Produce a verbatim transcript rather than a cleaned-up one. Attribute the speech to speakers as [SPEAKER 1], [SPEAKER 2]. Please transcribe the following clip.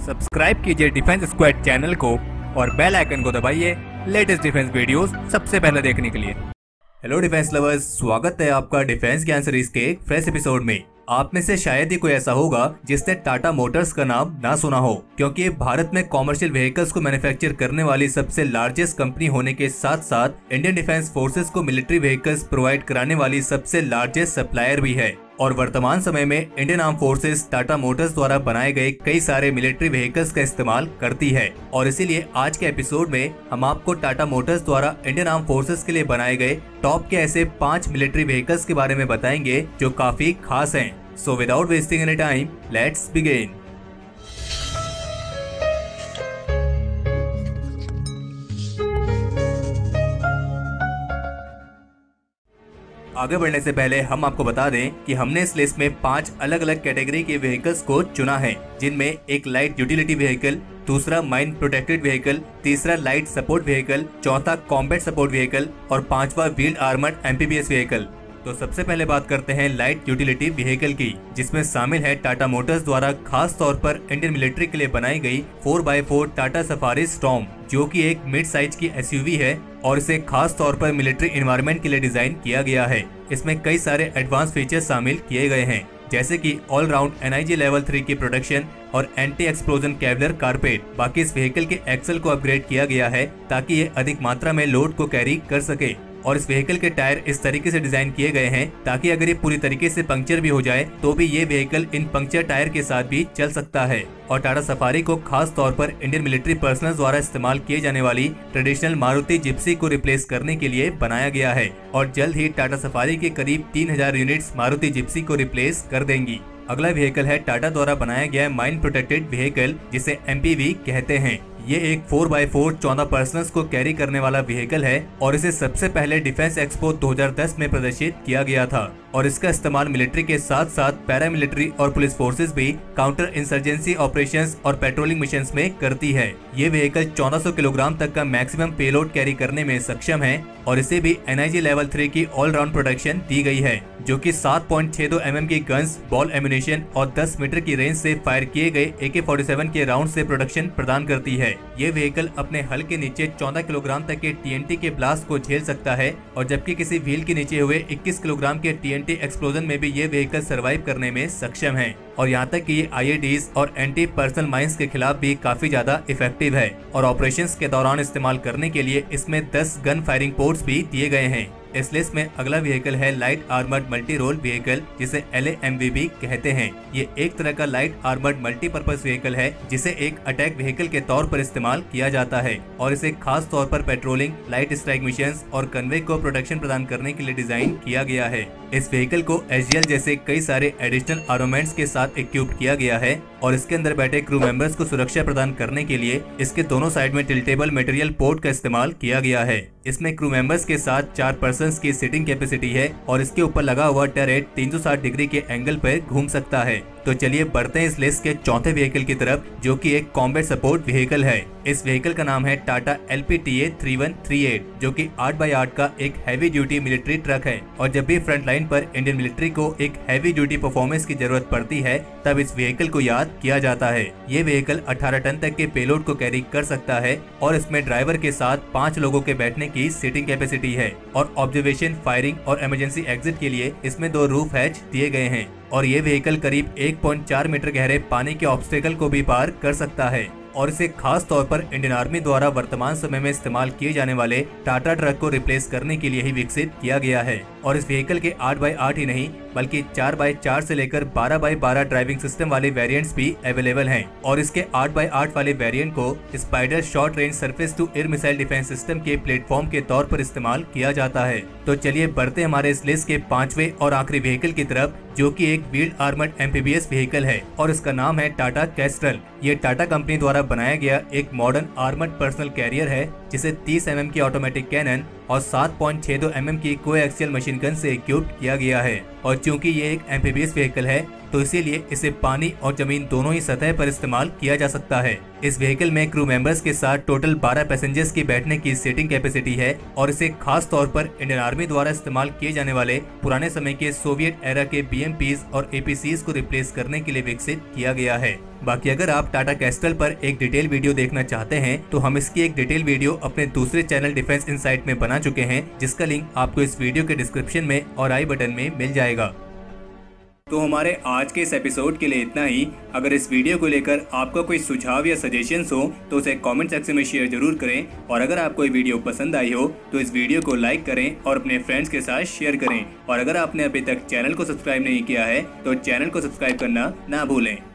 [SPEAKER 1] Subscribe कीजिए defence squad channel को और बेल आइकन को दबाइए लेटेस्ट डिफेंस वीडियोस सबसे पहले देखने के लिए। हेलो डिफेंस लवर्स, स्वागत है आपका डिफेंस ज्ञान सीरीज के एक फ्रेश एपिसोड में। आप में से शायद ही कोई ऐसा होगा जिसने टाटा मोटर्स का नाम ना सुना हो, क्योंकि ये भारत में कॉमर्शियल व्हीकल्स को मैन्युफैक्चर करने वाली सबसे लार्जेस्ट कंपनी होने के साथ साथ इंडियन डिफेंस फोर्सेस को मिलिट्री व्हीकल्स प्रोवाइड कराने वाली सबसे लार्जेस्ट सप्लायर भी है। और वर्तमान समय में Indian arm forces Tata Motors द्वारा बनाए गए कई सारे मिलिट्री व्हीकल्स का इस्तेमाल करती है। और इसीलिए आज के एपिसोड में हम आपको टाटा मोटर्स द्वारा इंडियन आर्म फोर्सेस के लिए बनाए गए टॉप के ऐसे पांच मिलिट्री व्हीकल्स के बारे में बताएंगे जो काफी खास हैं। So without wasting any time, let's begin. आगे बढ़ने से पहले हम आपको बता दें कि हमने इस लिस्ट में पांच अलग अलग कैटेगरी के व्हीकल्स को चुना है, जिनमें एक लाइट यूटिलिटी व्हीकल, दूसरा माइन प्रोटेक्टेड व्हीकल, तीसरा लाइट सपोर्ट व्हीकल, चौथा कॉम्बैट सपोर्ट व्हीकल और पांचवा व्हील्ड आर्मर्ड एमपीबीएस व्हीकल। तो सबसे पहले बात करते हैं लाइट यूटिलिटी व्हीकल की, जिसमें शामिल है टाटा मोटर्स द्वारा खास तौर पर इंडियन मिलिट्री के लिए बनाई गई four by four Tata Safari Storm, जो कि एक मिड साइज की एसयूवी है और इसे खास तौर पर मिलिट्री एनवायरनमेंट के लिए डिजाइन किया गया है। इसमें कई सारे एडवांस फीचर्स शामिल किए गए हैं, जैसे कि all round NIJ level three की प्रोटेक्शन और एंटी एक्सप्लोजन केवलर कारपेट। बाकी इस व्हीकल के एक्सल को अपग्रेड किया गया है ताकि ये अधिक मात्रा में लोड को कैरी कर सके। और इस व्हीकल के टायर इस तरीके से डिजाइन किए गए हैं ताकि अगर ये पूरी तरीके से पंक्चर भी हो जाए तो भी ये व्हीकल इन पंक्चर टायर के साथ भी चल सकता है। और टाटा सफारी को खास तौर पर इंडियन मिलिट्री पर्सनल द्वारा इस्तेमाल किए जाने वाली ट्रेडिशनल मारुति जिप्सी को रिप्लेस करने के लिए बनाया गया है और जल्द ही टाटा सफारी के करीब तीन हजार यूनिट्स मारुति जिप्सी को रिप्लेस कर देंगी। अगला व्हीकल है टाटा द्वारा बनाया गया माइन प्रोटेक्टेड व्हीकल, जिसे एमपीवी कहते हैं। ये एक फोर बाई फोर चौदह पर्सनल्स को कैरी करने वाला व्हीकल है और इसे सबसे पहले डिफेंस एक्सपो दो हज़ार दस में प्रदर्शित किया गया था और इसका इस्तेमाल मिलिट्री के साथ साथ पैरामिलिट्री और पुलिस फोर्सेस भी काउंटर इंसर्जेंसी ऑपरेशंस और पेट्रोलिंग मिशंस में करती है। ये व्हीकल चौदह सौ किलोग्राम तक का मैक्सिमम पेलोड कैरी करने में सक्षम है और इसे भी एनआईजी लेवल थ्री की ऑल राउंड प्रोटेक्शन दी गई है, जो कि सात पॉइंट छह दो एम एम की गन्स, बॉल एम्यूनेशन और दस मीटर की रेंज से फायर किए गए ए के फोर्टी सेवन के राउंड से प्रोटेक्शन प्रदान करती है। ये व्हीकल अपने हल के नीचे चौदह किलोग्राम तक के टीएनटी के ब्लास्ट को झेल सकता है और जबकि किसी व्हील के नीचे हुए इक्कीस किलोग्राम के टीएनटी एक्सप्लोजन में भी ये व्हीकल सर्वाइव करने में सक्षम है। और यहाँ तक कि ये आईईडीज और एंटी पर्सनल माइंस के खिलाफ भी काफी ज्यादा इफेक्टिव है और ऑपरेशंस के दौरान इस्तेमाल करने के लिए इसमें दस गन फायरिंग पोर्ट्स भी दिए गए हैं। इस लिस्ट में अगला व्हीकल है light armoured multi role vehicle, जिसे L A M V B कहते हैं। ये एक तरह का लाइट आर्मर्ड मल्टीपर्पज व्हीकल है जिसे एक अटैक व्हीकल के तौर पर इस्तेमाल किया जाता है और इसे खास तौर पर पेट्रोलिंग, लाइट स्ट्राइक मिशंस और कन्वे को प्रोटेक्शन प्रदान करने के लिए डिजाइन किया गया है। इस व्हीकल को एचजीएल जैसे कई सारे एडिशनल आर्मामेंट्स के साथ इक्विप्ड किया गया है और इसके अंदर बैठे क्रू मेंबर्स को सुरक्षा प्रदान करने के लिए इसके दोनों साइड में टिल्टेबल मटेरियल पोर्ट का इस्तेमाल किया गया है। इसमें क्रू मेंबर्स के साथ चार पर्सन्स की सीटिंग कैपेसिटी है और इसके ऊपर लगा हुआ टरेट तीन सौ साठ डिग्री के एंगल पर घूम सकता है। तो चलिए बढ़ते हैं इस लिस्ट के चौथे व्हीकल की तरफ, जो कि एक कॉम्बैट सपोर्ट व्हीकल है। इस व्हीकल का नाम है Tata L P T A three one three eight, जो कि आठ बाई आठ का एक हैवी ड्यूटी मिलिट्री ट्रक है और जब भी फ्रंट लाइन पर इंडियन मिलिट्री को एक हैवी ड्यूटी परफॉर्मेंस की जरूरत पड़ती है तब इस व्हीकल को याद किया जाता है। ये व्हीकल अठारह टन तक के पेलोड को कैरी कर सकता है और इसमें ड्राइवर के साथ पाँच लोगों के बैठने की सीटिंग कैपेसिटी है और ऑब्जर्वेशन, फायरिंग और इमरजेंसी एग्जिट के लिए इसमें दो रूफ हैच दिए गए हैं और ये व्हीकल करीब एक पॉइंट चार मीटर गहरे पानी के ऑब्स्टेकल को भी पार कर सकता है और इसे खास तौर पर इंडियन आर्मी द्वारा वर्तमान समय में इस्तेमाल किए जाने वाले टाटा ट्रक को रिप्लेस करने के लिए ही विकसित किया गया है। और इस व्हीकल के आठ बाई आठ ही नहीं बल्कि चार बाई चार से लेकर बारह बाई बारह ड्राइविंग सिस्टम वाले वेरिएंट्स भी अवेलेबल हैं और इसके आठ बाई आठ वाले वेरिएंट को spider short range surface to air missile defence system के प्लेटफॉर्म के तौर पर इस्तेमाल किया जाता है। तो चलिए बढ़ते हमारे इस लिस्ट के पांचवे और आखिरी व्हीकल की तरफ, जो कि एक व्हील्ड आर्मर्ड एमपीबीएस व्हीकल है और इसका नाम है टाटा कैस्ट्रल। ये टाटा कंपनी द्वारा बनाया गया एक मॉडर्न आर्मर्ड पर्सनल कैरियर है जिसे तीस एम एम की ऑटोमेटिक कैनन और सात पॉइंट छह दो एम एम की कोएक्सियल मशीन गन से इक्विप्ड किया गया है और चूंकि ये एक एम्फीबियस व्हीकल है तो इसीलिए इसे पानी और जमीन दोनों ही सतह पर इस्तेमाल किया जा सकता है। इस व्हीकल में क्रू मेंबर्स के साथ टोटल बारह पैसेंजर्स की बैठने की सीटिंग कैपेसिटी है और इसे खास तौर पर इंडियन आर्मी द्वारा इस्तेमाल किए जाने वाले पुराने समय के सोवियत एरा के बी एम पीज़ और ए पी सीज़ को रिप्लेस करने के लिए विकसित किया गया है। बाकी अगर आप टाटा कैस्टल पर एक डिटेल वीडियो देखना चाहते हैं तो हम इसकी एक डिटेल वीडियो अपने दूसरे चैनल डिफेंस इनसाइट में बना चुके हैं, जिसका लिंक आपको इस वीडियो के डिस्क्रिप्शन में और आई बटन में मिल जाएगा। तो हमारे आज के इस एपिसोड के लिए इतना ही। अगर इस वीडियो को लेकर आपका कोई सुझाव या सजेशंस हो तो उसे कमेंट सेक्शन में शेयर जरूर करें, और अगर आपको ये वीडियो पसंद आई हो तो इस वीडियो को लाइक करें और अपने फ्रेंड्स के साथ शेयर करें। और अगर आपने अभी तक चैनल को सब्सक्राइब नहीं किया है तो चैनल को सब्सक्राइब करना ना भूलें।